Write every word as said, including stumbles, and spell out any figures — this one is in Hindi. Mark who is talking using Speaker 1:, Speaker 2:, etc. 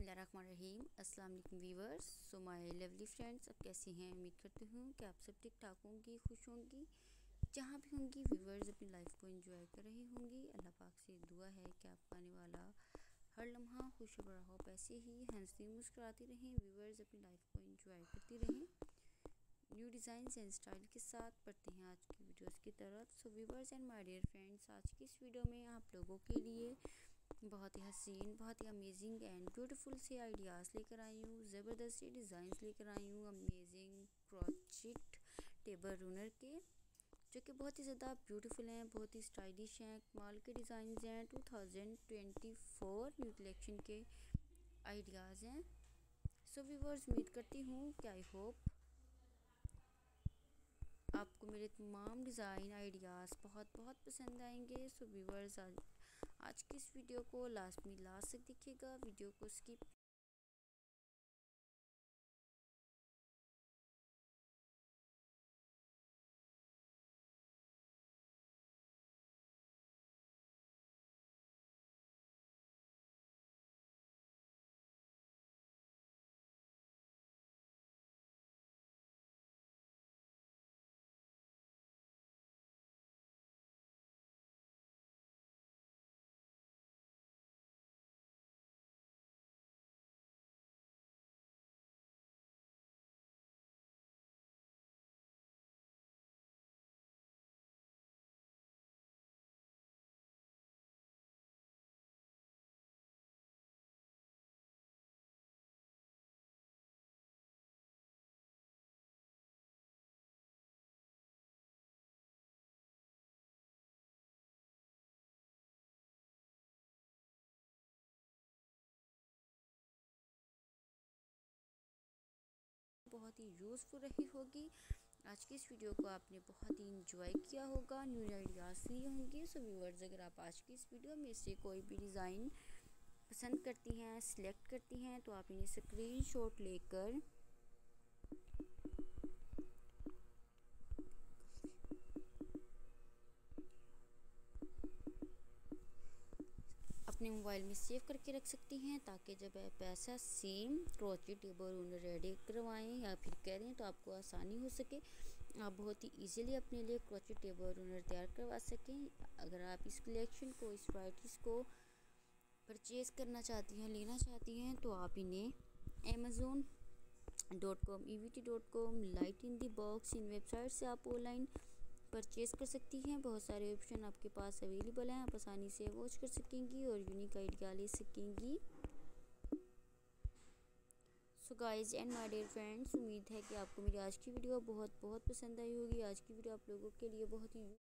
Speaker 1: बिस्मिल्लाहिर्रहमानिर्रहीम। अस्सलाम वालेकुम viewers. So my lovely friends, अब कैसी हैं? उम्मीद करती हूँ कि आप सब ठीक ठाक होंगी, खुश होंगी, जहाँ भी होंगी। व्यूअर्स अपनी लाइफ को एंजॉय कर रही होंगी। अल्लाह पाक से दुआ है कि आपका आने वाला हर लम्हा खुश भरा हो, पैसे ही हंसती मुस्कुराती रहें। व्यूअर्स अपनी लाइफ को एंजॉय करती रहें। न्यू डिज़ाइन एंड स्टाइल के साथ बढ़ते हैं आज की वीडियोस की तरफ। So viewers and my dear friends, आज की इस वीडियो में आप लोगों के लिए बहुत ही हसीन, बहुत ही अमेजिंग एंड ब्यूटीफुल से आइडियाज़ लेकर आई हूँ। ज़बरदस्त से डिज़ाइंस लेकर आई हूँ अमेजिंग क्रोचेट टेबल रूनर के, जो कि बहुत ही ज़्यादा ब्यूटीफुल हैं, बहुत ही स्टाइलिश हैं। कमाल के डिज़ाइंस हैं। Two thousand twenty four new collection के आइडियाज़ हैं। सो व्यूअर्स, उम्मीद करती हूँ कि आई होप आपको मेरे तमाम डिज़ाइन आइडियाज़ बहुत बहुत पसंद आएंगे। सो व्यूअर्स, आज आज की इस वीडियो को लास्ट में लास्ट तक देखिएगा, वीडियो को स्किप बहुत ही यूज़फुल रही होगी। आज की इस वीडियो को आपने बहुत ही इंजॉय किया होगा, न्यू आइडियाज़ लिए होंगे। सो व्यूअर्स, अगर आप आज की इस वीडियो में से कोई भी डिज़ाइन पसंद करती हैं, सिलेक्ट करती हैं, तो आप इन्हें स्क्रीनशॉट लेकर अपने मोबाइल में सेव करके रख सकती हैं, ताकि जब आप ऐसा same crochet table runner ready करवाएं या फिर करें तो आपको आसानी हो सके, आप बहुत ही इजीली अपने लिए क्रोचेट टेबल रूनर तैयार करवा सकें। अगर आप इस कलेक्शन को, इस वैराइटीज़ को परचेज़ करना चाहती हैं, लेना चाहती हैं, तो आप इन्हें Amazon dot com, E V T dot com, Light in the Box, इन वेबसाइट से आप ऑनलाइन परचेज़ कर सकती हैं। बहुत सारे ऑप्शन आपके पास अवेलेबल हैं, आप आसानी से वॉच कर सकेंगी और यूनिक आइडिया ले सकेंगी। So guys and my dear friends, उम्मीद है कि आपको मेरी आज की वीडियो बहुत बहुत पसंद आई होगी। आज की वीडियो आप लोगों के लिए बहुत ही